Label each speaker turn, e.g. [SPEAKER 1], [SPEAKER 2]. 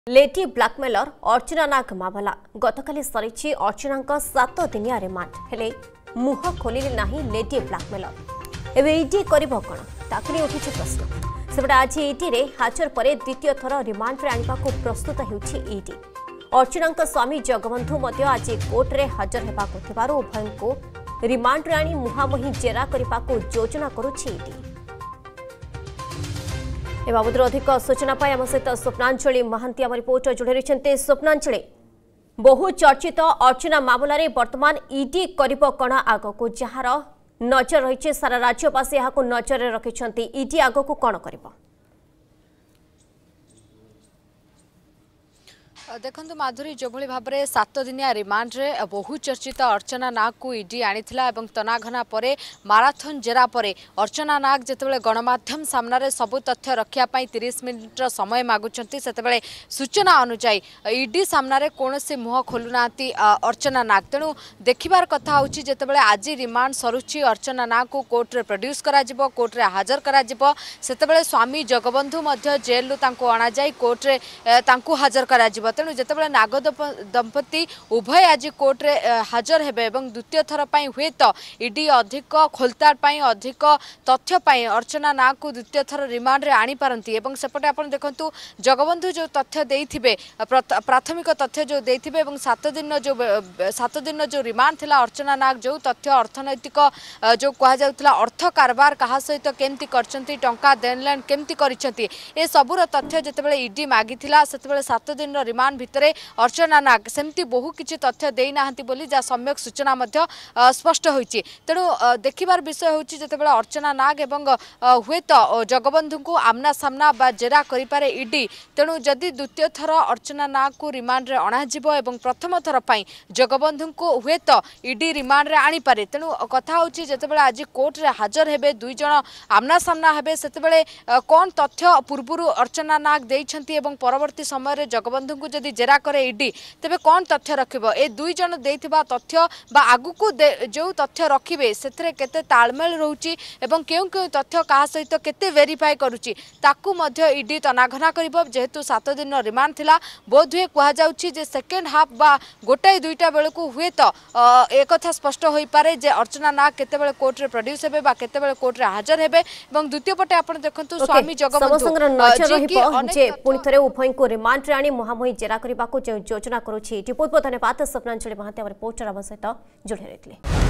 [SPEAKER 1] Lady blackmailer अर्चना नाग मामला गतकाली सरी अर्चना 7 दिनिया remand हेले मुह खोलिले नाही लेडी ब्लैकमेलर एवं ईडी करिबो कोन ताकि उठी प्रश्न सेपटे आज ईडी रे हाजर पर द्वितीय थर रिमांड रे आनिबा को प्रस्तुत हेउछि ईडी अर्चना स्वामी जगबंधु मध्य आज कोर्ट रे हाजर हेबा को थिबारु उभय को रिमांड रे आनी मुहामही जेरा करिबा को योजना करूछि ईडी ए बाबद अधिक सूचना पाई आम सहित स्वप्नांजलि महांती आम रिपोर्टर जोड़े रही स्वप्नांजलि बहु चर्चित अर्चना मामलें वर्तमान ईडी करिबो कण आगको जार नजर रही सारा राज्यवासी यहाँ नजर रखिंट ईडी आगको कौन करिबो
[SPEAKER 2] देखु माधुरी जो भाव में 7 दिनिया रिमांड रे बहु चर्चित अर्चना नाग को ईडी आनीथिला एवं तनाघना परे माराथन जेरा परे अर्चना नाग जितेबाला गणमाध्यम सामने सबु तथ्य रखापी 30 मिनिट्र समय मागुंट से सूचना अनुजाई ईडी सामने कौन मुह खोलुना अर्चना नाग तेणु देखिबार कथा होची जितेबाला आज रिमांड सरुची अर्चना नाग को कोर्ट रे प्रोड्यूस करा जिवो कोर्ट रे हाजर करा जिवो सेतेबाला स्वामी जगबंधु मध्य जेल तांको अणा जाई कोर्ट रे तांको हाजर करा जिवो तेणु जितेबाला नाग दंपति उभय आज कोर्ट रे हाजर हेबे एवं द्वितीय थर पई हुए तो ईडी अधिक खोलताड़ पई अधिक तथ्य पई अर्चना नाग को द्वितीय थर रिमांड रे आनी पारंती एवं सेपटे आपण देखंतु जगबंधु जो तथ्य देइथिबे प्राथमिक तथ्य जो देइथिबे एवं 7 दिन जो रिमांड थिला अर्चना नाग जो तथ्य अर्थनैतिक जो कहा जाउतला अर्थ कारबार कहा सहित केमती करचंती टंका देनलेन केमती करिसंती ए सबुर तथ्य जितेबाला ईडी मागिथिला सेतेबाला 7 दिन रिमांड भितरे अर्चना नाग सेमती बहु किछि तथ्य देई नाहंती बोली जा सम्यक सूचना मध्य स्पष्ट होईछि तेणु देखिबार विषय होछि जेतेबेला अर्चना नाग एवं हुए तो जगबंधु को आमना सामना बा जेरा करि पारे ईडी तेणु जदि द्वितीय थर अर्चना नाग को रिमांड रे अणा जिवो एवं प्रथम थर पई जगबंधु को हुए तो ईडी रिमांड रे आनी पारे तेणु कथा होछि जेतेबेला आज कोर्ट रे हाजर हेबे दुई जण आमना सामना हेबे सेतेबेले कोन तथ्य पूर्वरु अर्चना नाग देइछंती एवं परवर्ती समय रे जगबंधु को जदि जेरा करे ईडी तेबे कौन तथ्य रखिबो ए दुई जण देइथिबा तथ्य बा आगु को जो तथ्य रखिबे सेथरे केते तालमेल रहउची एवं केउ केउ तथ्य कहा सहित केते वेरीफाई करूची ताकू मध्य ईडी तनाघना करिबो जेहेतु 7 दिन रिमांड थिला बोधुए कहा जाउची जे सेकेंड हाफ बा गोटाई दुईटा बेले को हुए तो एक कथा स्पष्ट होई पारे जे अर्चना नाग केते बेले कोर्ट रे प्रोड्यूस हेबे बा केते बेले कोर्ट रे हाजर हेबे एवं द्वितीय पटे आपण देखंतु स्वामी जगबंधु
[SPEAKER 1] जे पुनी थरे उभय को रिमांड रे आनी महामही जेरा करने को योजना करुच्ची बहुत बहुत धन्यवाद स्वप्नांजलि महांती रिपोर्टर आम सहित जोड़े रही।